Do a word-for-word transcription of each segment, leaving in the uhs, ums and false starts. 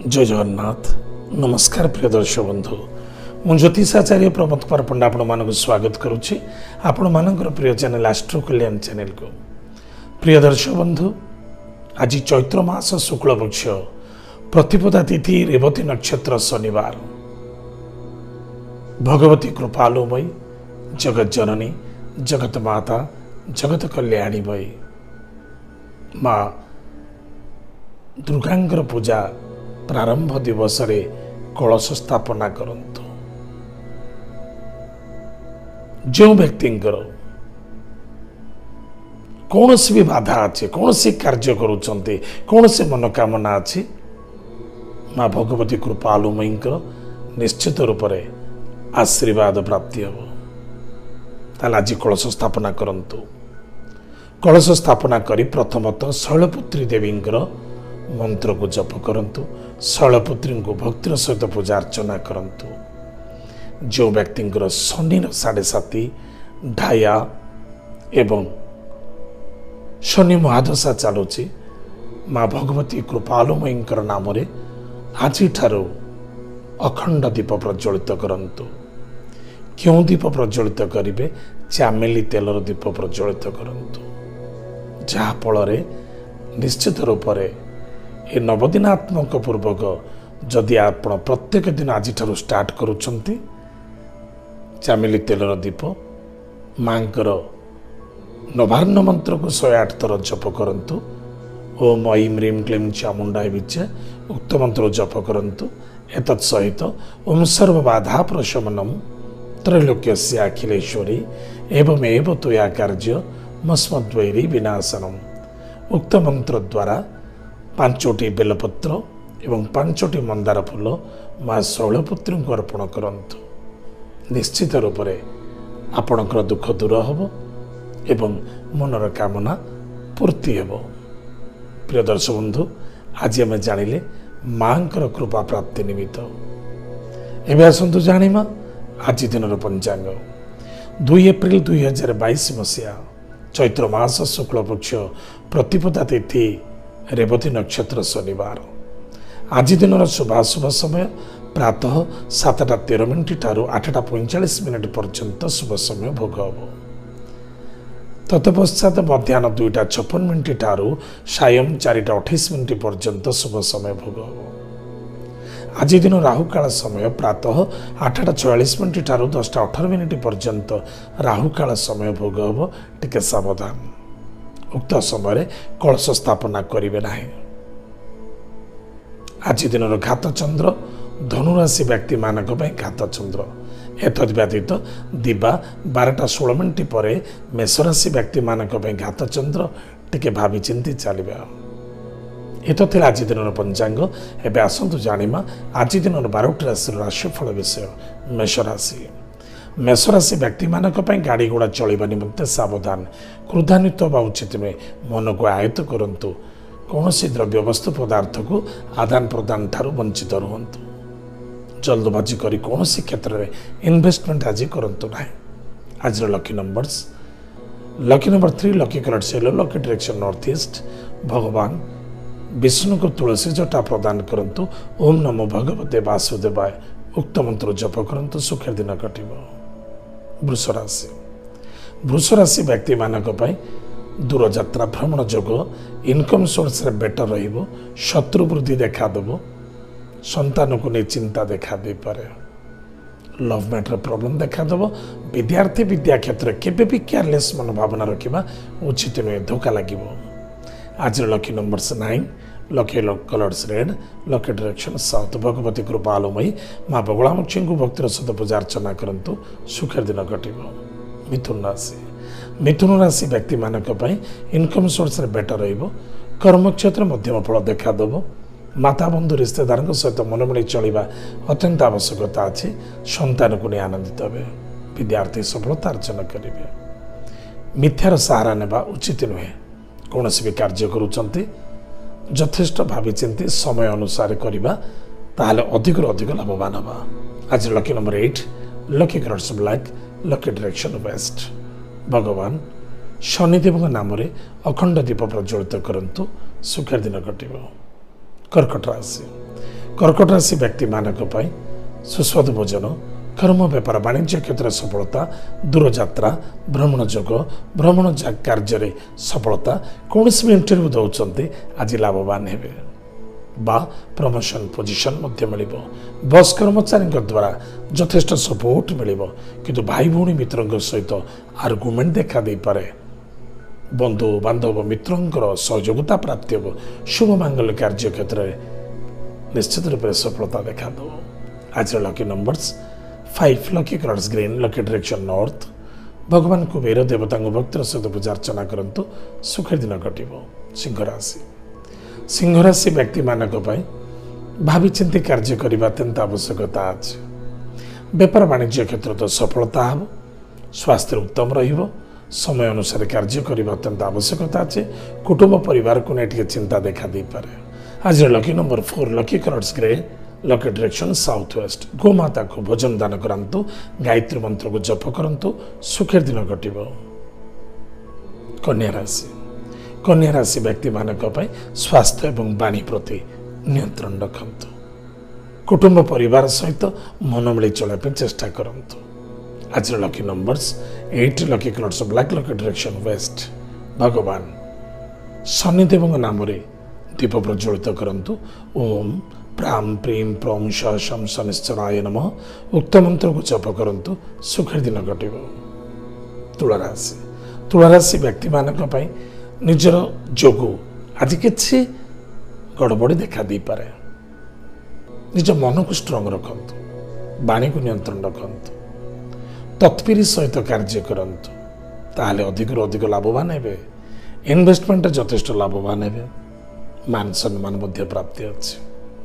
जय जगन्नाथ। नमस्कार प्रिय दर्शक बंधु, मु ज्योतिषाचार्य प्रमोद कुमार पंडा आपण मानक स्वागत करुच्ची आपण मानकर प्रिय चैनल एस्ट्रो कल्याण चैनल को। प्रिय दर्शक बंधु, आज चैत्र मास शुक्ल पक्ष प्रतिपदा तिथि रेवती नक्षत्र शनिवार। भगवती कृपालुमयी जगत जननी जगत माता जगत कल्याणीमयी माँ दुर्गांकर पूजा प्रारंभ दिवस रे कलश स्थापना करंतु। जो व्यक्ति कौन सी भी बाधा अच्छे, कौन सी कार्य करुचंते, कौन सी मनोकामना अच्छी, माँ भगवती कृपालुमयी निश्चित रूप से आशीर्वाद प्राप्ति हम। ताले आज कलश स्थापना करंतु। कलश स्थापना करी प्रथमतः शैलपुत्री देवी मंत्र को जप करंतु। शैलपुत्री को भक्तिर सहित पूजा अर्चना करंतु। जो व्यक्ति शनि साढ़े साथी ढाया एवं शनि महादशा चलुची, माँ भगवती कृपालुमयी नाम रे आज अखंड दीप प्रज्वलित करंतु। क्यों दीप प्रज्वलित करिवे? चामेली तेलर दीप प्रज्वलित करंतु। जहा फल निश्चित रूप से ये नवदिनात्मक पूर्वक जदि आप प्रत्येक दिन आज स्टार्ट करुचंती चामेली तेलर दीप मांकर नवान्न मंत्र को सौ आठ थर जप करंतु। ओम ऐं ह्रीं क्लीं चामुंडाय विचे उक्त मंत्र जप करंतु। एतत् सहित ओम सर्वबाधा प्रशमनम त्रैलोक्यस्य अखिलेश्वरी एवं एव त्वया कार्य मस्मद्वैरी विनाशनम। उक्त मंत्र द्वारा पांचोटी बेलपत्र एवं पांचोटी मंदार फूल माँ शैलपुत्री को अर्पण करंतु। निश्चित रूप से आपणकर दुख दूर हम एवं मनर कामना पूर्ति हेब। प्रिय दर्शक बंधु, आज आम जानिले माँ कृपा प्राप्ति निमित्त। एवं आसतु जानिमा आज दिन पंचांग। दुई एप्रिल दुई हजार बैश मसीहा चैत्र मास शुक्ल पक्ष प्रतिपदा तिथि रेवती नक्षत्र शनिवार। आज दिन शुभाशुभ समय प्रातः सातटा तेरह मिनिट ठारू आठटा पैंचाश मिनिट पर्यंत शुभ समय भोग हम। तत्पश्चात मध्याह्न दुईटा छप्पन मिनिट ठारू सायं चारिटा अठाईस मिनिट पर्यंत शुभ समय भोग हम। आज दिन राहुकाल समय प्रातः आठटा छयालीस मिनिट ठारू दसटा अठारह मिनिट पर्यंत राहुकाल समय भोग हम। टिके सावधान। उक्त समय कलश स्थापना करेंगे ना। आज दिन घात चंद्र धनुराशि व्यक्ति मानक घात चंद्र। एतद व्यतीत दिवा बारटा षोल मिनिट पर मेषराशि व्यक्ति मानक घात चंद्र। टिके भावी चिंती चलिए। एत थे आज दिन पंचांग। एवं आसतु जानिमा आज दिन बारोटी राशि राशिफल विषय। मेषराशि मेषराशि व्यक्ति मानक गाड़ी घोड़ा चलवा निमंते सावधान। क्रोधान्वित वा उचित में मन को आयत्त करंतु। कौन सी द्रव्य वस्तु पदार्थ को आदान प्रदान ठारू वंचित रुहंतु। जल्दबाजी करी कौन सी क्षेत्र में इन्वेस्टमेंट आज करंतु ना। आज lucky numbers lucky number three, lucky colour yellow, lucky direction north east. भगवान विष्णु को तुलसी जटा प्रदान करंतु। ओम नमो भगवते वासुदेवाय उक्त मंत्र जप करंतु। सुखेर दिन कटिब। वृष राशि वृष राशि व्यक्ति मानक दूर यात्रा भ्रमण जोग इनकम सोर्स रे बेटर रहिबो। शत्रु वृद्धि देखा देबो। संतान को नहीं चिंता देखा दे पारे। लव मैटर प्रॉब्लम देखा देबो। विद्यार्थी विद्या क्षेत्र केबे भी केयरलेस मनोभावना रखिबा उचित नुहे, धोखा लागिबो। आज lucky numbers nine, lucky colours red, lucky direction south. भगवती कृपालुमयी माँ बगुलामुखी को भक्तिर सहित पूजा अर्चना करंतु। सुखेर दिन कटिब। मिथुन राशि मिथुन राशि व्यक्ति मानक इनकम सोर्स रे बेटर रहिबो। कर्म क्षेत्र मध्यम फल देखा देबो। माता बंधु रिश्तेदार सहित मनमिली चलवा अत्यंत आवश्यकता अच्छी। संतान को नहीं आनंदित हे। विद्यार्थी सफलता अर्जन करेंगे। मिथ्यार सहारा नेबा उचित नुहे। कौन भी कार्य करुचंती यथेष्ट भावी चिंती समय अनुसार करिबा ताहले अधिक अधिक लाभवान हबा। आज lucky number eight, lucky colours black, lucky direction west. भगवान शनिदेव नाम अखंड दीप प्रज्वलित करंतु। सुखेर दिन कटिब। कर्कट राशि कर्कट राशि व्यक्ति मानक पई सुस्वादु भोजन कर्म व्यापार वाणिज्य क्षेत्र सफलता दूरयात्रा भ्रमण जोग भ्रमण कार्य सफलता कौन भी इंटरव्यू दौरान आज लाभवान हेबे बा प्रमोशन पोजिशन मिल बस कर्मचारी द्वारा यथेष्ट सपोर्ट मिल किंतु भाई भौणी मित्रों सहित आर्गुमेंट देखा दे पारे बंधु बांधव मित्रों सहयोगिता प्राप्ति हो शुभ मांगल्य कार्य क्षेत्र में निश्चित रूप से सफलता देखा दो। आज lucky numbers five lucky colours green lucky direction north भगवान कुबेर देवता भक्तर सहित पूजा अर्चना करंतु सुखर दिन कटिबो। सिंह राशि सिंह राशि व्यक्ति मानक भावी चिंती कार्य करने अत्यंत आवश्यकता अच्छे व्यापार वाणिज्य क्षेत्र तो सफलता हम स्वास्थ्य उत्तम रहिबो समय अनुसार कार्य करने अत्यंत आवश्यकता अच्छे कुटुंब परिवार को नहीं चिंता देखा दे पारे। आज lucky number four lucky colours grey lucky direction south west गोमाता को भोजन दान करंतु गायत्री मंत्र को जप करंतु सुखर दिन कटिबो। कन्या राशि कन्या राशि व्यक्ति मानक स्वास्थ्य एवं वाणी प्रति नियंत्रण रखंतु कुटुंब परिवार सहित मन मिली चलने चेष्टा करंतु। आज lucky numbers eight lucky colours black lucky direction west भगवान शनिदेव नाम दीप प्रज्वलित करंतु ओम प्राम प्रीम प्रम शम शनिश्चराय नमः उक्त मंत्र को जप करंतु सुखर दिन कटिबो। तुला राशि तुला राशि व्यक्ति मानक निजर जोगु आज किसी गड़बड़ी देखा दे पारे निज मन को स्ट्रंग रखंतु वाणी को नियंत्रण रखंतु तत्परी सहित कार्य करंतु ताहले अधिक अधिक लाभवान हेबे इन्वेस्टमेंट यथेष्ट लाभवान हेबे मान सम्मान मध्य प्राप्ति अच्छे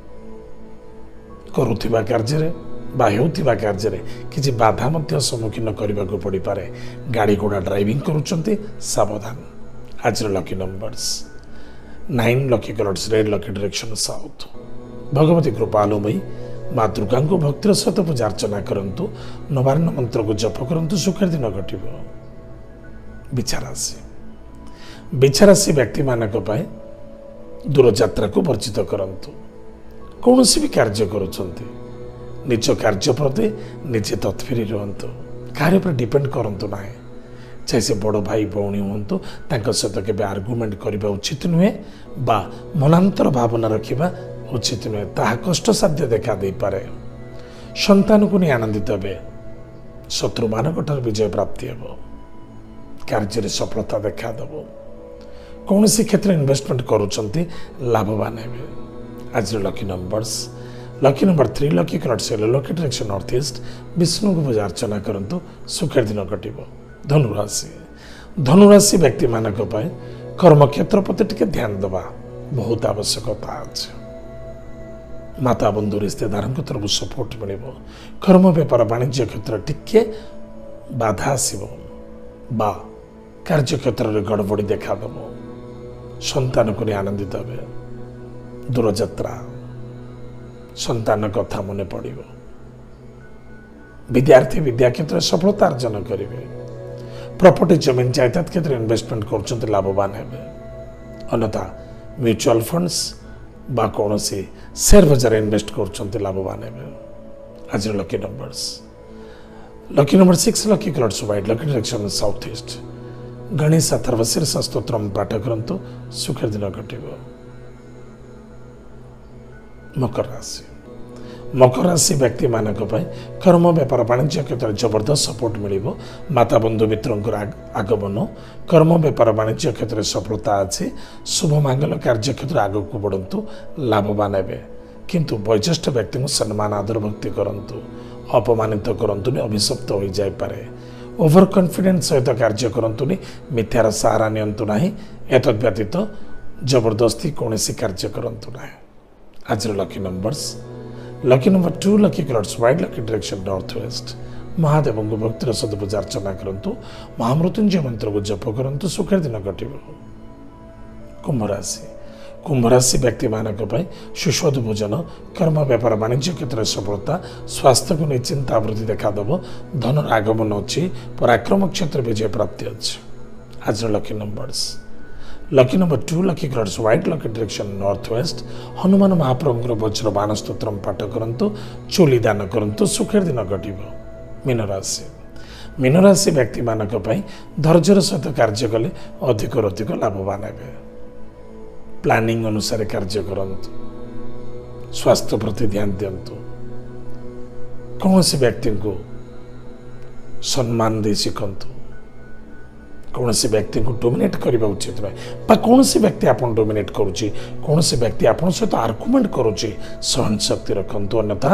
करुथिबा कार्य बा हेउथिबा कार्य किछि बाधा मध्य सम्मुखीन करने को पड़ पारे गाड़ी घोड़ा ड्राइविंग करुचंती सावधान। आज lucky numbers nine lucky colours red lucky direction south भगवती कृपालुमयी माँ दुर्गा को भक्तिर सहित पूजा अर्चना करंतु नवान्न मंत्र को जप करंतु सुखर दिन घटिबो। बिछाराशि बिछाराशि व्यक्ति मानक दूरयात्रा को वर्जित करंतु कौन भी कार्य करुचंती निज कार्य प्रति निजे तत्परी रुहतु कार्य पर डिपेंड करंतु ना चाहे से बड़ भाई भौणी हूँ सहित के आर्गुमेंट करने उचित नुहे बा मनांतर भावना रखा उचित नुहे ताहा कष्टसाध्य देखा दे पारे संतान को नहीं आनंदित हे शत्रु मान विजय प्राप्ति हे कार्य सफलता देखा देव कौन सी क्षेत्र इन्वेस्टमेंट करुँच लाभवान हे। आज lucky numbers lucky number three lucky colours lucky direction north east Vishnu को पूजा अर्चना करंतु सुखर दिन कटिबो। धनुराशि धनुराशि व्यक्ति मानक कर्म क्षेत्र प्रति टिके ध्यान देवा बहुत आवश्यकता अच्छे माता बंधु रिश्तेदार तरफ सपोर्ट मिल कर्म व्यापार वाणिज्य क्षेत्र टिके बाधा आसब बा कार्य क्षेत्र में गड़बड़ी देखा देव संतान को नहीं आनंदित हे दूरयात्रा संतान कथा मन पड़ विद्यार्थी विद्या क्षेत्र में सफलता अर्जन करेंगे प्रॉपर्टी जमीन जायदाद क्षेत्र इन्वेस्टमेंट कर लाभवान हे अन्यथा म्यूचुअल फंड्स बा कौन सी शेयर बाजार इन्वेस्ट कर लाभवान हे। आज lucky numbers lucky number six lucky colours white lucky direction south east Ganesh Atharvashirsha स्तोत्र पाठ करंतु सुखर दिन कटिबो। मकर राशि मकर राशि व्यक्ति मानक कर्म व्यापार वाणिज्य क्षेत्र में जबरदस्त सपोर्ट मिल माता बंधु मित्रों आगमन कर्म व्यापार वाणिज्य क्षेत्र में सफलता अच्छी शुभ मांगल्य कार्य क्षेत्र आग को बढ़ंतु लाभवान हे किंतु वयोज्येष्ठ व्यक्ति को सम्मान आदर भक्ति करंतु अपमानित करंतु अभिशप्त हो जाय पारे ओवर कॉन्फिडेंस सहित कार्य करंतु मिथ्यार सहारा नियंतु नाही एतद व्यतीत जबरदस्ती कौन सी कार्य करंतु नाही। आज lucky numbers lucky number two lucky colours white lucky direction north west Mahadev को भक्तिर सहित पूजा अर्चना करंतु महामृत्युंजय मंत्र को जप करंतु सुखर दिन कटिबो। कुंभ राशि कुंभ राशि व्यक्ति मानक सुस्वादु भोजन कर्म व्यापार वाणिज्य क्षेत्र में सफलता स्वास्थ्य को नहीं चिंता वृद्धि देखा देव धन आगमन अच्छी पराक्रम क्षेत्र विजय प्राप्ति अच्छे। आज lucky numbers lucky number two lucky colours white lucky direction north west Hanuman महाप्रभुଙ୍କର वज्र बाण स्तोत्रम पाठ करंतु चोली दान करंतु सुखेर दिन घटिबो। मीन राशि मीन राशि व्यक्ति मानक पई धैर्यर सहित कार्य कले अधिक अधिक लाभवान हेबे। प्लानिंग अनुसार कार्य करंतु स्वास्थ्य प्रति ध्यान दियंतु। कौन से व्यक्ति को सम्मान दे शिखंतु। कौन से व्यक्ति को डोमिनेट करने उचित ना कौन से व्यक्ति आप डोमिनेट करुच्ची कौन से व्यक्ति आप सहित आर्गुमेंट करुच्ची सहन शक्ति रखंतु अन्यथा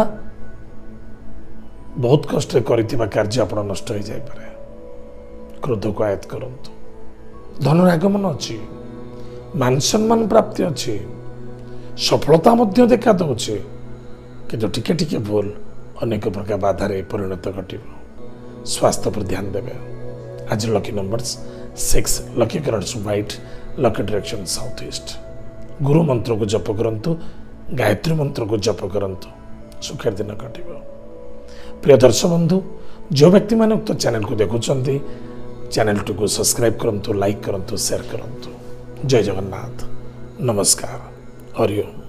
बहुत कष्ट कार्य आप नष्ट हो जाए। क्रोध को आयत्त करंतु। धन आगमन अच्छी मान सम्मान प्राप्ति अच्छी सफलता देखा दौचे कि टिके टिके भूल अनेक प्रकार बाधारे परिणत घट। स्वास्थ्य पर ध्यान देवे। आज lucky numbers six lucky colours white lucky direction south east. गुरु मंत्र को जप करंतु गायत्री मंत्र को जप करंतु सुखेर दिन कटिब। प्रिय दर्शक बंधु जो व्यक्ति मैंने उक्त चैनल को देखुंट चैनल टी को सब्सक्राइब करंतु लाइक करंतु शेयर करंतु। जय जगन्नाथ नमस्कार हरि ओम।